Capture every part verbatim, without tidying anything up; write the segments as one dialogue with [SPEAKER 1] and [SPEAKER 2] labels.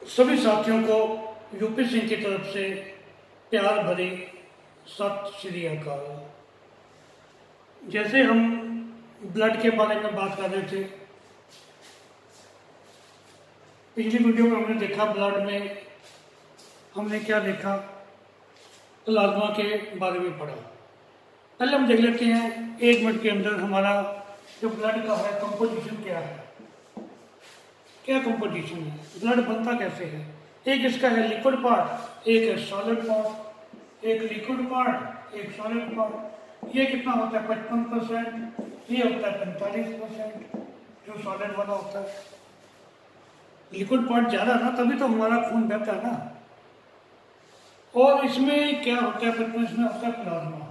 [SPEAKER 1] सभी साथियों को यूपी सिंह की तरफ से प्यार भरी सत श्री अकाल। जैसे हम ब्लड के बारे में बात कर रहे थे, पिछली वीडियो में हमने देखा ब्लड में हमने क्या देखा, प्लाज्मा के बारे में पढ़ा। पहले हम देख लेते हैं एक मिनट के अंदर हमारा जो ब्लड का है कंपोजिशन क्या है, क्या कंपोजिशन है, ब्लड बनता कैसे है। एक इसका है लिक्विड पार्ट, एक है सॉलिड पार्ट, एक लिक्विड पार्ट एक सॉलिड पार्ट। ये कितना होता है पचपन परसेंट, ये होता है पैंतालीस परसेंट जो सॉलिड वाला होता है। लिक्विड पार्ट ज़्यादा ना, तभी तो हमारा खून बहता है ना। और इसमें क्या होता है, पचपन इसमें होता है प्लाज्मा।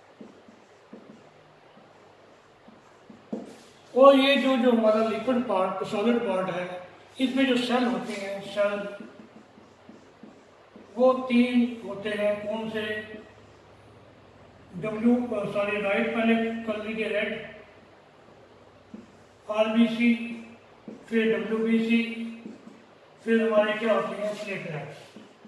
[SPEAKER 1] और ये जो जो हमारा लिक्विड पार्ट सॉलिड पार्ट है, इसमें जो सेल होते हैं, सेल वो तीन होते हैं। कौन से? डब्ल्यू सॉरी राइट पहले कर लीजिए, रेड आरबीसी, फिर डब्ल्यूबीसी, फिर हमारे क्या होते हैं प्लेटलेट्स।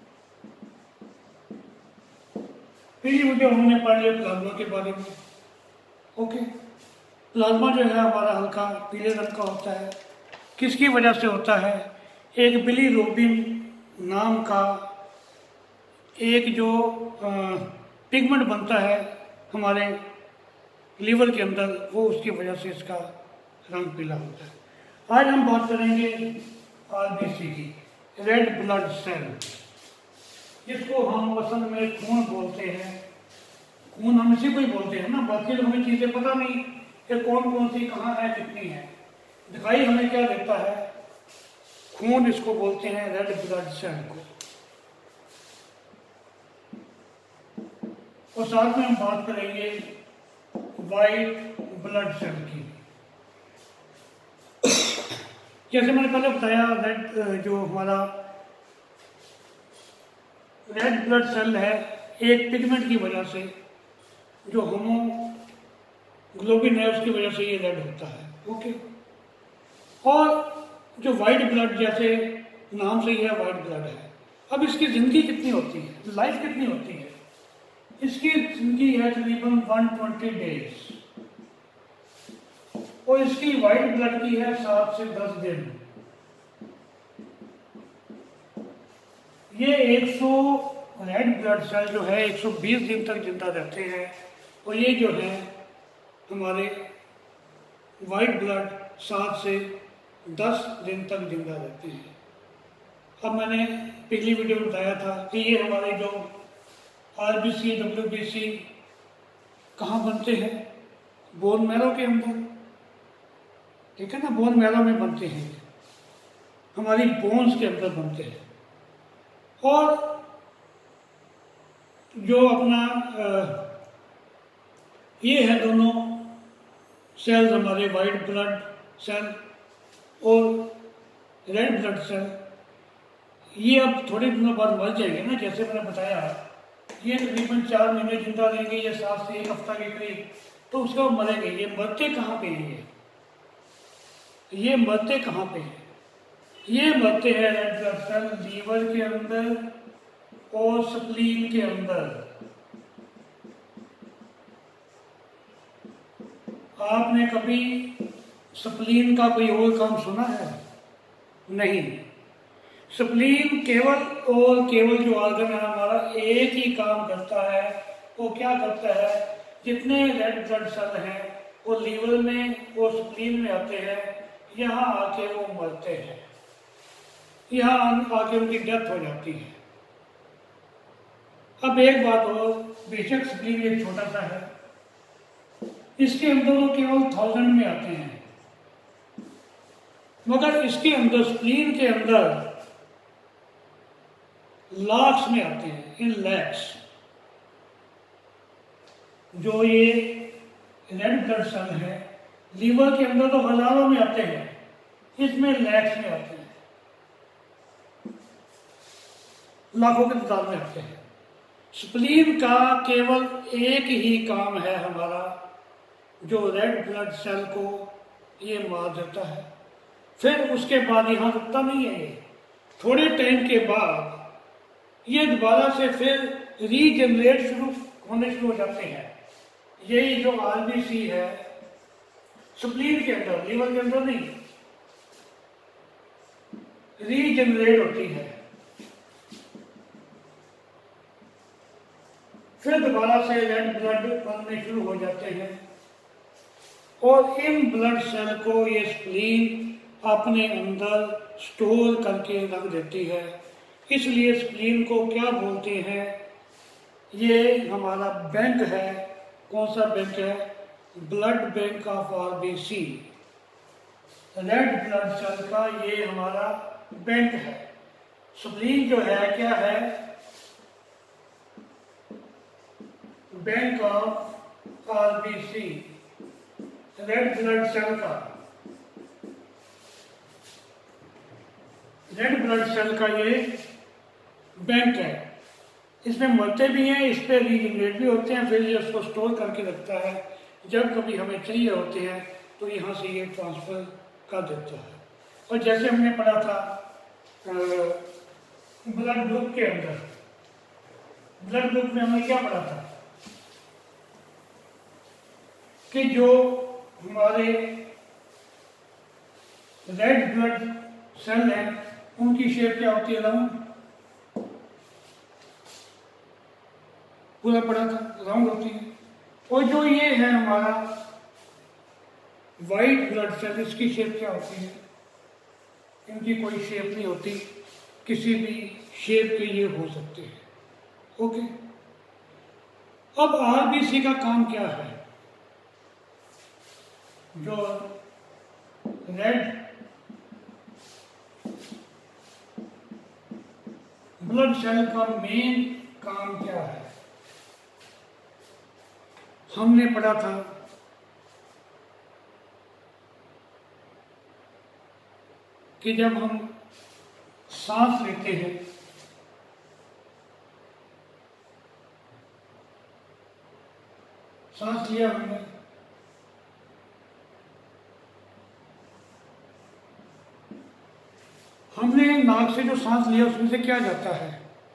[SPEAKER 1] फिर ये वीडियो हमने पढ़ लिया प्लाज्मा के बारे में। ओके, प्लाज्मा जो है हमारा हल्का पीले रंग का होता है। किसकी वजह से होता है? एक बिलीरुबिन नाम का एक जो पिगमेंट बनता है हमारे लीवर के अंदर, वो उसकी वजह से इसका रंग पीला होता है। आज हम बात करेंगे आरबीसी की, रेड ब्लड सेल, जिसको हम असल में खून बोलते हैं। खून हम इसी को ही बोलते हैं ना, बाकी तो हमें चीज़ें पता नहीं कि कौन कौन सी कहाँ है, कितनी है। दिखाई हमें क्या देता है? खून, इसको बोलते हैं रेड ब्लड सेल को। और साथ में हम बात करेंगे वाइट ब्लड सेल की। जैसे मैंने पहले बताया, रेड जो हमारा रेड ब्लड सेल है, एक पिगमेंट की वजह से, जो हीमोग्लोबिन है उसकी वजह से ये रेड होता है। ओके, और जो वाइट ब्लड, जैसे नाम से ही है वाइट ब्लड है। अब इसकी जिंदगी कितनी होती है, लाइफ कितनी होती है? इसकी जिंदगी है तकरीबन एक सौ बीस डेज, और इसकी वाइट ब्लड की है सात से दस दिन। ये सौ रेड ब्लड सेल जो है एक सौ बीस दिन तक जिंदा रहते हैं, और ये जो है हमारे वाइट ब्लड सात से दस दिन तक जिंदा रहते हैं। अब मैंने पिछली वीडियो में बताया था कि ये हमारे जो आरबीसी डब्ल्यूबीसी कहाँ बनते हैं? बोन मैरो के अंदर, ठीक है ना, बोन मैरो में बनते हैं, हमारी बोन्स के अंदर बनते हैं। और जो अपना ये है दोनों सेल्स हमारे, वाइट ब्लड सेल और रेड ब्लड सेल, ये अब थोड़े दिनों बाद मर जाएंगे ना। जैसे मैंने बताया, ये तकरीबन चार महीने जिंदा रहेंगे, ये सात से एक हफ्ता के करीब, तो उसके बाद मरेंगे। ये मरते कहाँ पे हैं? ये ये मरते कहाँ पे हैं? ये मरते हैं रेड ब्लड सेल लीवर के अंदर और स्प्लीन के अंदर। आपने कभी स्प्लीन का कोई और काम सुना है? नहीं। स्प्लीन केवल और केवल जो ऑर्गन है हमारा, एक ही काम करता है। वो क्या करता है? जितने रेड ब्लड सेल हैं वो लीवर में और स्प्लीन में आते हैं, यहाँ आके वो मरते हैं, यहाँ आके उनकी डेथ हो जाती है। अब एक बात और, बेशक स्प्लीन एक छोटा सा है, इसके अंदर वो केवल थाउजेंड में आते हैं, मगर इसके अंदर स्प्लीन के अंदर लाख्स में आते हैं, इन लैक्स। जो ये रेड ब्लड सेल है लीवर के अंदर तो हजारों में आते हैं, इसमें लैक्स में आते हैं, लाखों की तादाद में आते हैं। स्प्लीन का केवल एक ही काम है हमारा, जो रेड ब्लड सेल को ये मार देता है। फिर उसके बाद यहाँ रुकता नहीं है, ये थोड़े टाइम के बाद ये दोबारा से फिर रीजनरेट शुरू होने शुरू हो जाते हैं। यही जो आरबीसी है स्प्लीन के अंदर, लीवर के अंदर नहीं, रीजनरेट होती है। फिर दोबारा से रेड ब्लड बनने शुरू हो जाते हैं और इन ब्लड सेल को ये स्प्लीन अपने अंदर स्टोर करके रख देती है। इसलिए स्प्लीन को क्या बोलते हैं, ये हमारा बैंक है। कौन सा बैंक है? Blood bank of RBC, red blood cell का ये हमारा बैंक है। स्प्लीन जो है क्या है? Bank of RBC, red blood cell का, रेड ब्लड सेल का ये बैंक है। इसमें मरते भी हैं, इस पर रीजनरेट भी होते हैं, फिर ये उसको स्टोर करके रखता है। जब कभी हमें चाहिए होते हैं तो यहाँ से ये ट्रांसफर कर देता है। और जैसे हमने पढ़ा था ब्लड ग्रुप के अंदर, ब्लड ग्रुप में हमने क्या पढ़ा था कि जो हमारे रेड ब्लड सेल हैं उनकी शेप क्या होती है? राउंड, पूरा पढ़ा था, राउंड होती है। और जो ये है हमारा वाइट ब्लड सेल, इसकी शेप क्या होती है? इनकी कोई शेप नहीं होती, किसी भी शेप के ये हो सकते हैं। ओके, अब आरबीसी का काम क्या है? जो रेड ब्लड सेल का मेन काम क्या है? हमने पढ़ा था कि जब हम सांस लेते हैं सांस लिया हमने, हमने नाक से जो सांस लिया उसमें से क्या जाता है?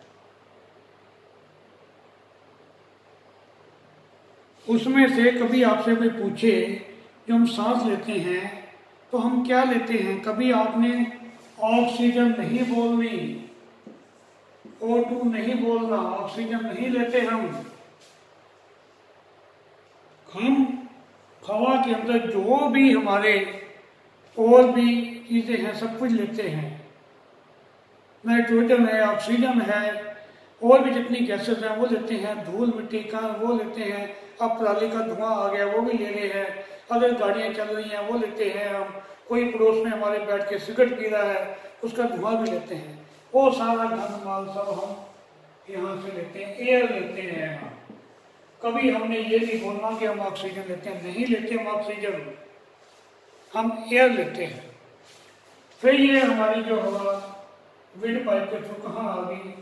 [SPEAKER 1] उसमें से कभी आपसे कोई पूछे जो हम सांस लेते हैं तो हम क्या लेते हैं? कभी आपने ऑक्सीजन नहीं बोलनी, ओ टू नहीं बोलना, ऑक्सीजन नहीं लेते हम। हम हवा के अंदर जो भी हमारे और भी चीजें हैं सब कुछ लेते हैं। नाइट्रोजन है, ऑक्सीजन है, और भी जितनी गैसेस हैं वो लेते हैं, धूल मिट्टी का वो लेते हैं, अब पराली का धुआं आ गया वो भी ले रहे हैं, अगर गाड़ियां चल रही हैं वो लेते हैं हम, कोई पड़ोस में हमारे बैठ के सिगरेट पी रहा है उसका धुआं भी लेते हैं। वो सारा गंद माल सब हम यहाँ से लेते हैं, एयर लेते हैं हम। कभी हमने ये नहीं बोलना कि हम ऑक्सीजन लेते हैं, नहीं लेते हम ऑक्सीजन, हम एयर लेते हैं। फिर ये हमारी जो हवा विंड पाइप के थ्रू कहाँ आ गई?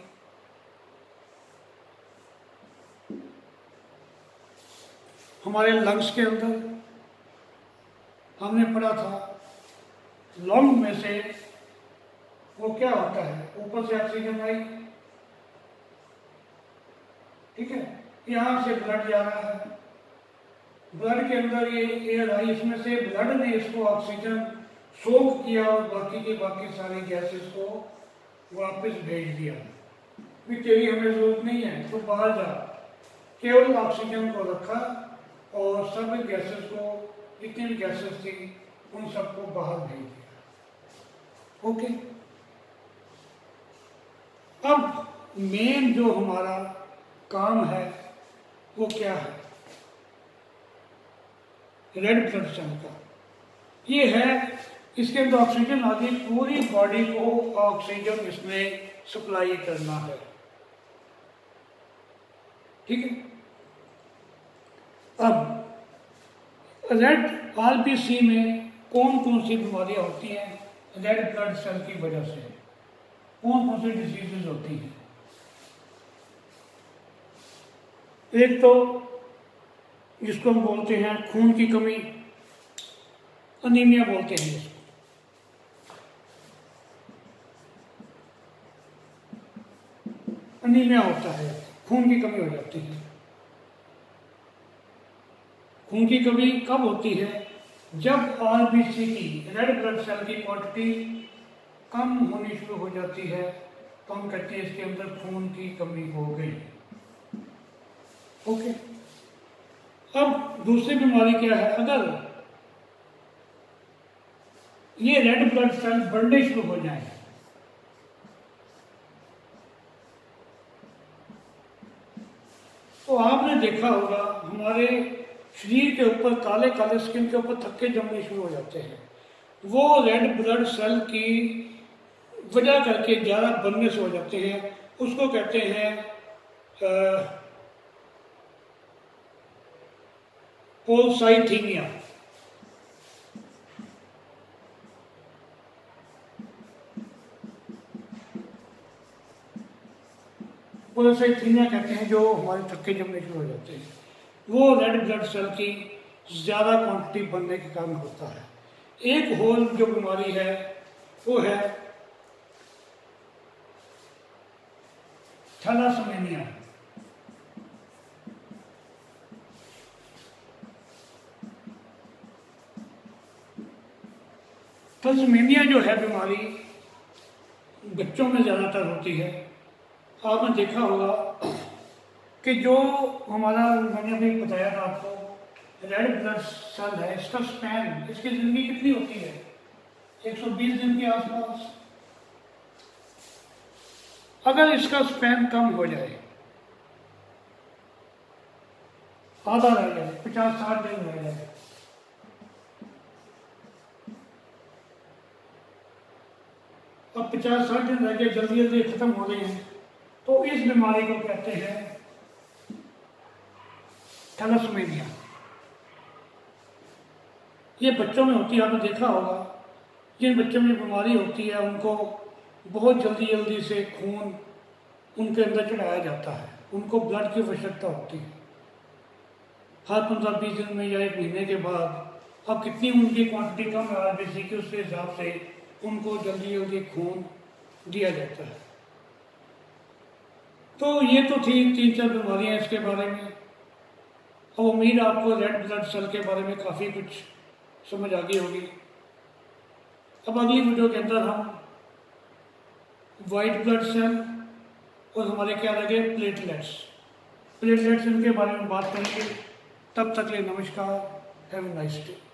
[SPEAKER 1] हमारे लंग्स के अंदर। हमने पढ़ा था लंग में से वो क्या होता है? ऊपर से ऑक्सीजन आई, ठीक है, यहां से ब्लड जा रहा है, ब्लड के अंदर ये एयर आई, इसमें से ब्लड ने इसको ऑक्सीजन सोख किया और बाकी के बाकी सारी गैसेस को वापस भेज दिया। फिर तेरी हमें जरूरत नहीं है तो बाहर जा, केवल ऑक्सीजन को रखा और सब गैसेस को, जितनी भी गैसेस थी उन सबको बाहर भेज दिया। ओके, अब मेन जो हमारा काम है वो क्या है? रेड ब्लड सेल का ये है, इसके अंदर ऑक्सीजन आ गई, पूरी बॉडी को ऑक्सीजन इसमें सप्लाई करना है, ठीक है। अब रेड आरबीसी में कौन कौन सी बीमारियां होती हैं रेड ब्लड सेल की वजह से? कौन कौन सी डिजीजेज होती हैं? एक तो जिसको हम बोलते हैं खून की कमी, अनीमिया बोलते हैं इसको। अनीमिया होता है, खून की कमी हो जाती है। खून की कमी कब होती है? जब आरबीसी की, रेड ब्लड सेल की क्वांटिटी कम होनी शुरू हो जाती है तो हम कहते हैं इसके अंदर खून की कमी हो गई। ओके। अब दूसरी बीमारी क्या है? अगर ये रेड ब्लड सेल बढ़ने शुरू हो जाए तो आपने देखा होगा हमारे शरीर के ऊपर काले काले स्किन के ऊपर थक्के जमने शुरू हो जाते हैं। वो रेड ब्लड सेल की वजह करके ज़्यादा बनने से हो जाते हैं। उसको कहते हैं पोलसाइथीमिया। पोलसाइथीमिया कहते हैं जो हमारे थक्के जमने शुरू हो जाते हैं। वो रेड ब्लड सेल की ज़्यादा क्वांटिटी बनने के कारण होता है। एक और जो बीमारी है वो है थैलासेमिया। थैलासेमिया जो है बीमारी बच्चों में ज़्यादातर होती है। आपने देखा होगा कि जो हमारा, मैंने अभी बताया था आपको, रेड ब्लड सेल है, इसका स्पैन, इसकी ज़िंदगी कितनी होती है? एक सौ बीस दिन के आसपास। अगर इसका स्पैन कम हो जाए, आधा रह जाए, पचास साठ दिन रह जाए, अब पचास साठ दिन रह गए, जल्दी जल्दी खत्म हो रहे हैं, तो इस बीमारी को कहते हैं थैलासेमिया। ये बच्चों में होती है। आपने देखा होगा जिन बच्चों में बीमारी होती है उनको बहुत जल्दी जल्दी से खून उनके अंदर चढ़ाया जाता है, उनको ब्लड की आवश्यकता होती है। हर पंद्रह बीस दिन में या एक महीने के बाद अब कितनी उनकी क्वांटिटी कम है आरबीसी की, उसके हिसाब से उनको जल्दी जल्दी खून दिया जाता है। तो ये तो थी तीन चार बीमारियाँ इसके बारे में। अब उम्मीद आपको रेड ब्लड सेल के बारे में काफ़ी कुछ समझ आ गई होगी। अब अगली वीडियो के अंदर हम वाइट ब्लड सेल और हमारे क्या लगे प्लेटलेट्स प्लेटलेट्स इनके बारे में बात करेंगे। तब तक के लिए नमस्कार। Have a nice day.